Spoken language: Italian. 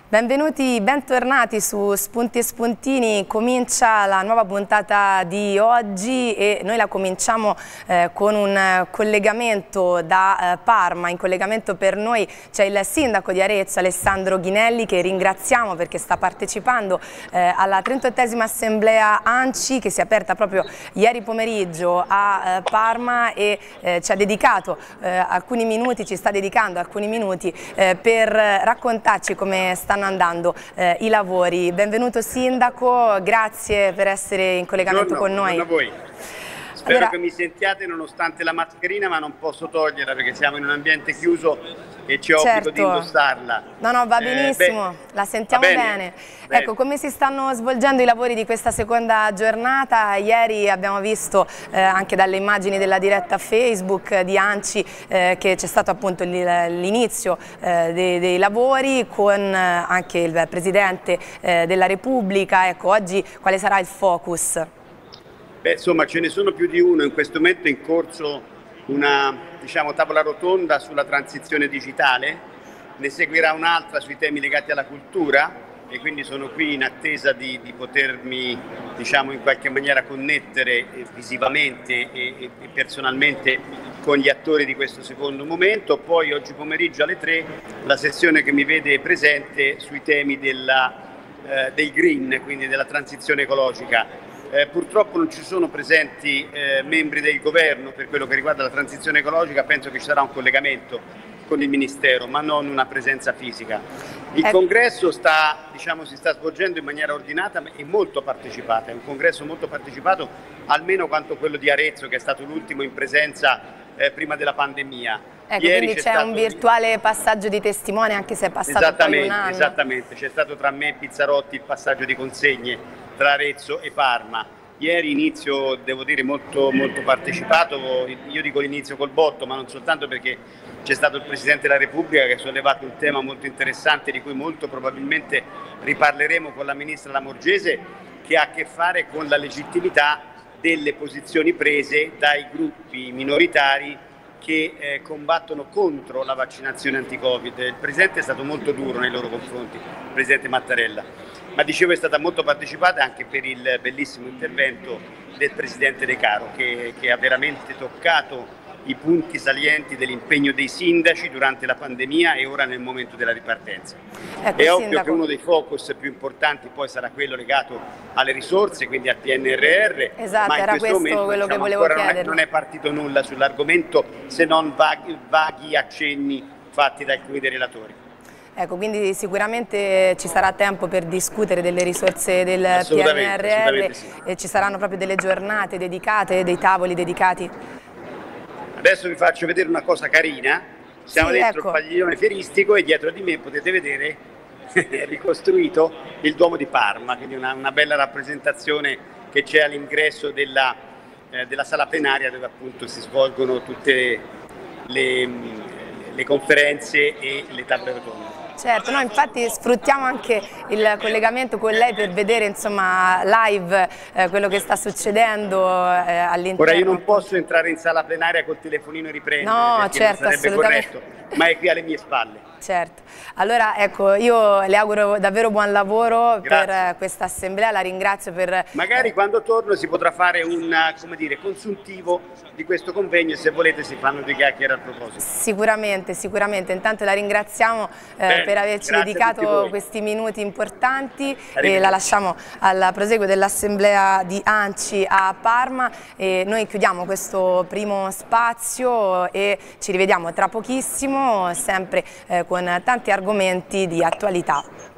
Benvenuti, bentornati su Spunti e Spuntini. Comincia la nuova puntata di oggi e noi la cominciamo con un collegamento da Parma. In collegamento per noi c'è il sindaco di Arezzo, Alessandro Ghinelli, che ringraziamo perché sta partecipando alla 38esima assemblea ANCI che si è aperta proprio ieri pomeriggio a Parma e ci ha dedicato alcuni minuti, ci sta dedicando alcuni minuti per raccontarci come stanno andando i lavori. Benvenuto sindaco, grazie per essere in collegamento con noi. Buongiorno a voi. Spero che mi sentiate nonostante la mascherina, ma non posso toglierla perché siamo in un ambiente chiuso e ci obbligo di indossarla. No, va benissimo, la sentiamo bene. Ecco, come si stanno svolgendo i lavori di questa seconda giornata? Ieri abbiamo visto anche dalle immagini della diretta Facebook di ANCI che c'è stato appunto l'inizio dei lavori con anche il Presidente della Repubblica. Ecco, oggi quale sarà il focus? Insomma, ce ne sono più di uno. In questo momento è in corso una tavola rotonda sulla transizione digitale, ne seguirà un'altra sui temi legati alla cultura e quindi sono qui in attesa di potermi in qualche maniera connettere visivamente e personalmente con gli attori di questo secondo momento. Poi oggi pomeriggio alle 3 la sessione che mi vede presente sui temi del green, quindi della transizione ecologica. Purtroppo non ci sono presenti membri del governo per quello che riguarda la transizione ecologica. Penso che ci sarà un collegamento con il Ministero, ma non una presenza fisica. Il congresso si sta svolgendo in maniera ordinata e molto partecipata. È un congresso molto partecipato, almeno quanto quello di Arezzo, che è stato l'ultimo in presenza prima della pandemia. Ecco, quindi c'è un virtuale passaggio di testimone, anche se è passato poi un anno. Esattamente, c'è stato tra me e Pizzarotti il passaggio di consegne tra Arezzo e Parma. Ieri inizio, devo dire, molto partecipato. Io dico l'inizio col botto, ma non soltanto, perché c'è stato il Presidente della Repubblica che ha sollevato un tema molto interessante di cui molto probabilmente riparleremo con la Ministra Lamorgese, che ha a che fare con la legittimità delle posizioni prese dai gruppi minoritari che combattono contro la vaccinazione anti-Covid. Il Presidente è stato molto duro nei loro confronti, il Presidente Mattarella, ma dicevo è stata molto partecipata anche per il bellissimo intervento del Presidente De Caro che ha veramente toccato i punti salienti dell'impegno dei sindaci durante la pandemia e ora nel momento della ripartenza. Ecco, è ovvio che uno dei focus più importanti poi sarà quello legato alle risorse, quindi al PNRR. Esatto, ma in era questo momento, quello che volevo chiedere. Non è partito nulla sull'argomento, se non vaghi accenni fatti da alcuni dei relatori. Ecco, quindi sicuramente ci sarà tempo per discutere delle risorse del PNRR sì. E ci saranno proprio delle giornate dedicate, dei tavoli dedicati. Adesso vi faccio vedere una cosa carina. Siamo dentro il padiglione fieristico e dietro di me potete vedere ricostruito il Duomo di Parma, quindi una bella rappresentazione che c'è all'ingresso della sala plenaria dove appunto si svolgono tutte le conferenze e le tavole rotonde. Certo, noi infatti sfruttiamo anche il collegamento con lei per vedere insomma live quello che sta succedendo all'interno. Ora io non posso entrare in sala plenaria col telefonino e riprendere, no, certo, non sarebbe assolutamente corretto, ma è qui alle mie spalle. Certo, allora ecco, io le auguro davvero buon lavoro. Grazie. Per questa assemblea, la ringrazio per... Magari quando torno si potrà fare un consuntivo di questo convegno e se volete si fanno due chiacchiere al proposito. Sicuramente, intanto la ringraziamo per averci dedicato questi minuti importanti e la lasciamo al proseguo dell'assemblea di ANCI a Parma e noi chiudiamo questo primo spazio e ci rivediamo tra pochissimo sempre con tanti argomenti di attualità.